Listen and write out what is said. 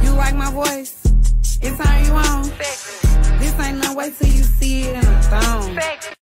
You like my voice? It turn you on? This ain't no way till you see it in a thong.